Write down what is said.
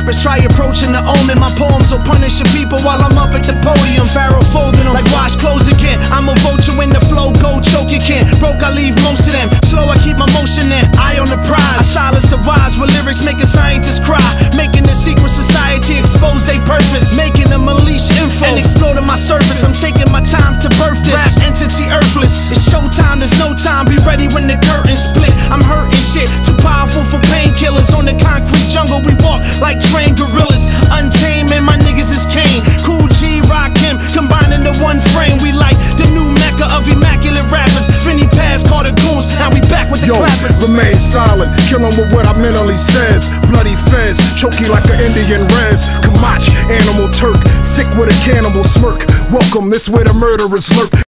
rappers try approaching the omen. My poems will punish your people while I'm up at the podium. Pharaoh folding them like wash clothes again. I'm a vulture when the flow go choke you can. Broke, I leave most of them. Slow, I keep my motion in. Eye on the prize. I silence the wise with lyrics making scientists cry. Making the secret society expose their purpose. Making them unleash info and explode on my surface. I'm taking my time to birth this rap entity earthless. It's showtime, there's no time. Be ready when the curtains split. I'm hurting shit, too powerful for painkillers. On the concrete jungle we walk like trained gorillas. Untamed and my niggas is Kane. Cool G, Rock him, combined into one frame. We like the new mecca of immaculate rappers. Vinny Paz, Carter Goons, now we back with the clappers. Remain silent, kill him with what I mentally says. Bloody fez, choke you like an Indian res. Kamach, animal Turk, sick with a cannibal smirk. Welcome, this where the murderers lurk.